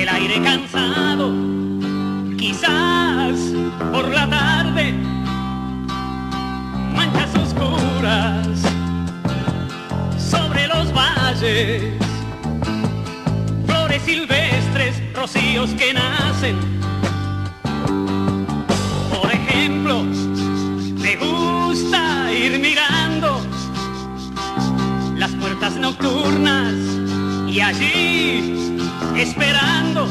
el aire cansado, quizás por la tarde, manchas oscuras sobre los valles, flores silvestres, rocíos que nacen. Por ejemplo, me gusta ir mirando las puertas nocturnas y allí esperando,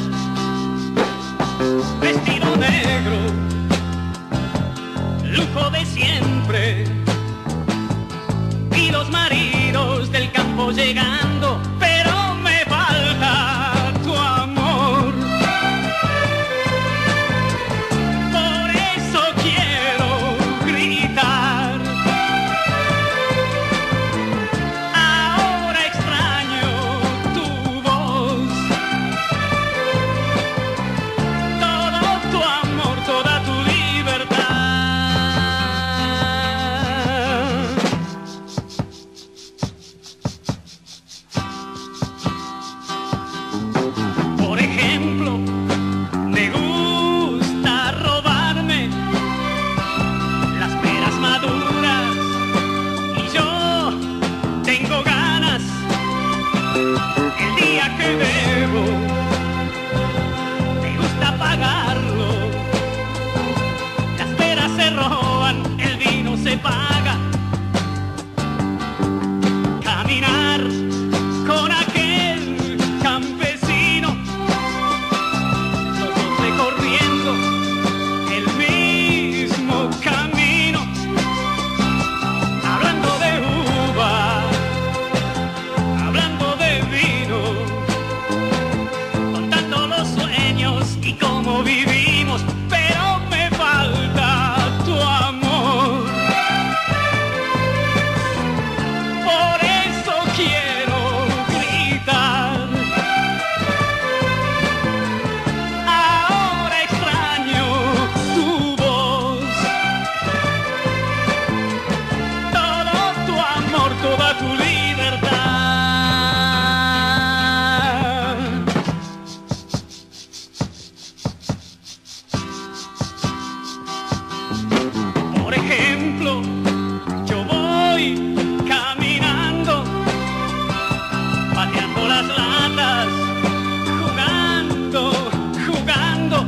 vestido negro, lujo de siempre, y los maridos del campo llegando, pero me falta tu amor. Por eso quiero gritar, ahora extraño tu voz, todo tu amor, toda tu libertad. Por ejemplo, me gusta robarme las peras maduras y yo tengo ganas el día que bebo, me gusta pagarlo. Las peras se roban, el vino se paga. Caminar con aquel campesino, los dos recorriendo el mismo camino, hablando de uva, hablando de vino, contando los sueños y cómo vivimos, pero me falta tu amor. Por eso quiero gritar, ahora extraño tu voz, todo tu amor, toda tu libertad. Por ejemplo, yo voy caminando, pateando las latas, jugando, jugando,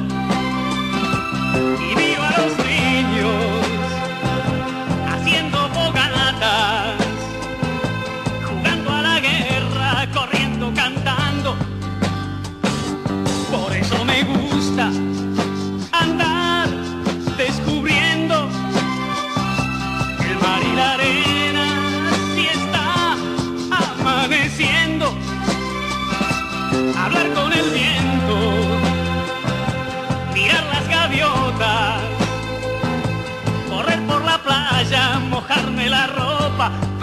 y miro a los niños haciendo fogatas, jugando a la guerra, corriendo, cantando. Por eso me gusta andar descubriendo el mar y la arena si está amaneciendo, hablar con el viento, mirar las gaviotas, correr por la playa, mojarme la ropa,